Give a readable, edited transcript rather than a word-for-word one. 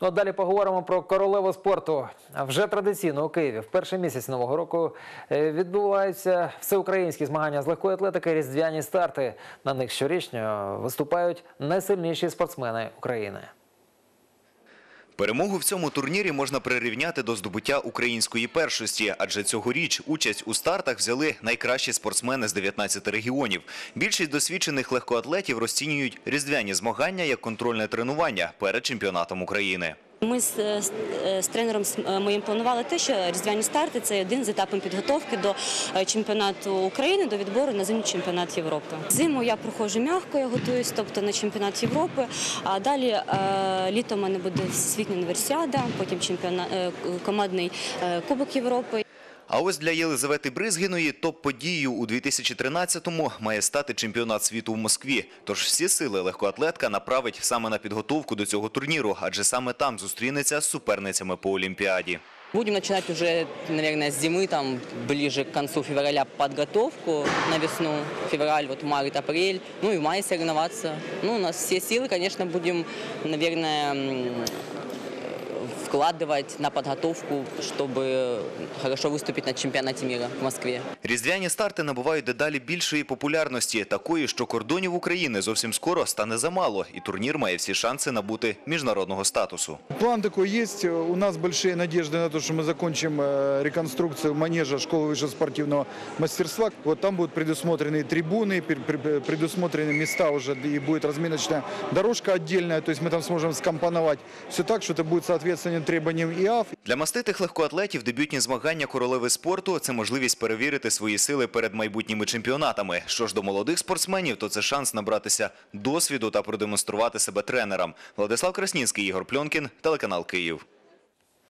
Ну, далі поговоримо про королеву спорту. Вже традиційно у Києві в перший місяць нового року відбуваються всеукраїнські змагання з легкої атлетики, різдвяні старти. На них щорічно виступають найсильніші спортсмени України. Перемогу в цьому турнірі можна прирівняти до здобуття української першості, адже цьогоріч участь у стартах взяли найкращі спортсмени з 19 регіонів. Більшість досвідчених легкоатлетів розцінюють різдвяні змагання як контрольне тренування перед чемпіонатом України. Ми з тренером моїм планували те, що різдвяні старти – це один з етапів підготовки до чемпіонату України, до відбору на зимній чемпіонат Європи. Зиму я проходжу м'яко, я готуюсь, тобто на чемпіонат Європи, а далі літом у мене буде всесвітня універсіада, потім командний Кубок Європи. А ось для Єлизавети Бризгіної топ-подією у 2013-му має стати чемпіонат світу в Москві. Тож всі сили легкоатлетка направить саме на підготовку до цього турніру, адже саме там зустрінеться з суперницями по Олімпіаді. Будем начинать уже, наверное, с зимы, там, ближе к концу февраля подготовку на весну, февраль, вот март, апрель, ну и в мае соревноваться. Ну, у нас все силы, конечно, будем, наверное, вкладывать на подготовку, чтобы хорошо выступить на чемпіонаті мира в Москві. Різдвяні старти набувають дедалі більшої популярності, такої, що кордонів України зовсім скоро стане замало, і турнір має всі шанси набути міжнародного статусу. План такой есть. У нас большие надежды на то, что мы закончим реконструкцию манежа школы высшего спортивного мастерства. Вот там будут предусмотрены трибуны, предусмотрены места уже, и будет разминочная дорожка отдельная, то есть мы там сможем скомпоновать все так, что это будет соответствовать требованиям ИАФ. Для маститих легкоатлетів дебютні змагання королеви спорту – це можливість перевірити свої сили перед майбутніми чемпіонатами. Що ж до молодих спортсменів, то це шанс набратися досвіду та продемонструвати себе тренерам. Владислав Краснінський, Ігор Пльонкін, телеканал «Київ».